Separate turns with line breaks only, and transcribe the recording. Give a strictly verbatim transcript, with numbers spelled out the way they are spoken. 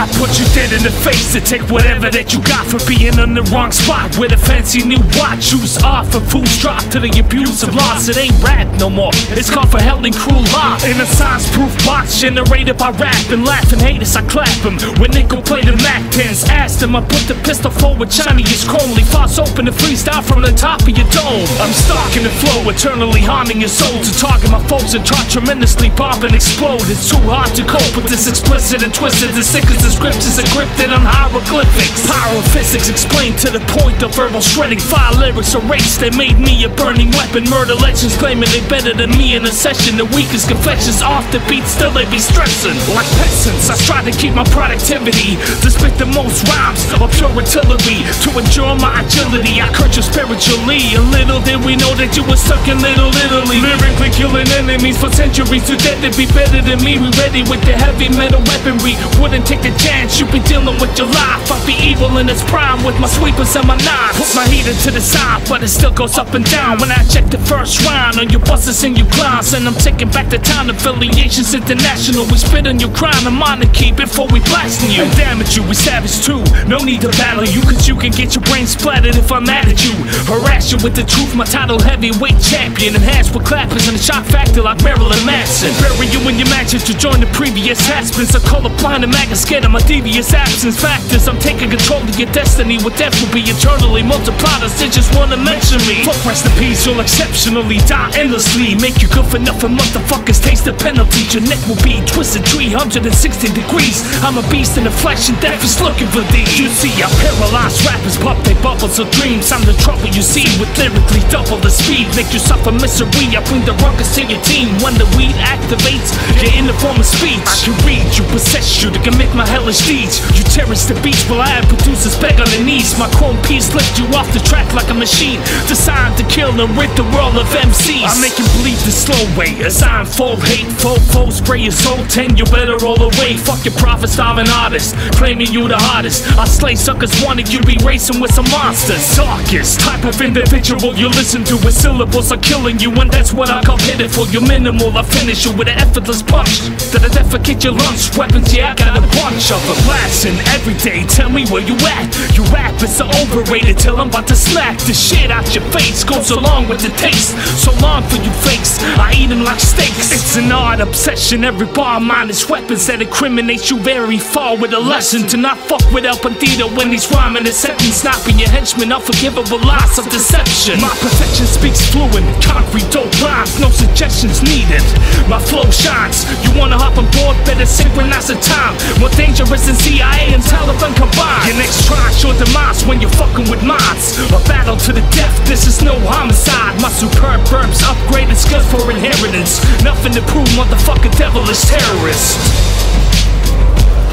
I put you dead in the face to take whatever that you got for being in the wrong spot with a fancy new watch. Shoes off and fools drop to the abuse of loss. It ain't rap no more, it's called for hell and cruel law. In a science-proof box generated by rap and laughing haters, I clap them. When nickel play the Mac tens, ask them. I put the pistol forward, shiny as chrome. Leave thoughts open to freestyle from the top of your dome. I'm stuck in the flow, eternally haunting your soul. To target my foes and try tremendously pop and explode. It's too hard to cope with this explicit and twisted. The sick as the scriptures encrypted on hieroglyphics. Power of physics explained to the point of verbal shredding. Fire lyrics erased, they made me a burning weapon. Murder legends claiming they better than me in a session. The weakest confessions off the beat, still they be stressing. Like peasants, I try to keep my productivity, to spit the most rhymes of pure artillery. To endure my agility, I curse you spiritually. And little did we know that you were stuck in Little Italy, lyrically killing enemies for centuries. Too dead to be better than me. We ready with the heavy metal weaponry. Wouldn't take a chance, you be dealing with your life. I'll be evil in its prime with my sweepers and my knives. Put my heater to the side, but it still goes up and down when I check the first round on your buses and you clowns. And I'm taking back the town affiliations international. We spit on your crime and monarchy before we blasting you. And damage you, we savage too. No need to battle you, cause you can get your brain splattered if I'm mad at you. Harass you with the truth, my title heavyweight champion. Enhanced with clappers and a shock factor like Marilyn Manson. Bury you in your matches to join the previous has-beens. I colorblind and maggot scared of my devious absence factors. I'm taking control of your destiny, with death will be eternally multiplied as they just wanna mention me. Fuck rest in peace, you'll exceptionally die endlessly. Make you good for nothing, motherfuckers taste the penalty. Your neck will be twisted three hundred sixty degrees. I'm a beast in the flesh and death is looking for thee. You see, I paralyze rappers, pop they bubbles of dreams. I'm the trouble you see with lyrically double the speed. Make you suffer misery, I bring the ruckus to your team. When the weed activates, you're in the form of speech. I can read you, possess you, to commit my hellish deeds. You terrorize the beats while I have producers beg on their knees. My chrome piece lift you off the track like a machine, designed to kill and rid the world of M Cs. I make you bleed the slow way as I unfold hate. Foe, foe, spray your soul, ten, you better roll away. Fuck your prophet, starving artist, claiming you the hardest. I slay suckers, wanted you to be racing with some monsters. Darkest type of individual you listen to, with syllables are killing you, and that's what I come hitting for. You're minimal, I finish you with an effortless punch that'll defecate your lungs. Weapons, yeah, I got a bunch of them. Blasting every day, tell me where you at. You rap is so overrated till I'm about to smack the shit out your face. Goes along with the taste, so long for you fakes, I eat them like steaks. It's an art obsession, every bar mine is weapons that incriminate you very far, with a lesson to not fuck with El Bandito when he's rhyming a sentence. Not be your henchman, unforgivable loss of deception. My perfection speaks fluent, concrete dope rhymes, no suggestions needed. My flow shines, you wanna hop on board, better synchronize the time. More dangerous than C I A and Taliban combined. Your next tranche your demise when you're fucking with minds. A battle to the death, this is no homicide. My superb verbs upgraded skills for inheritance. Nothing to prove, motherfucker devilish terrorist.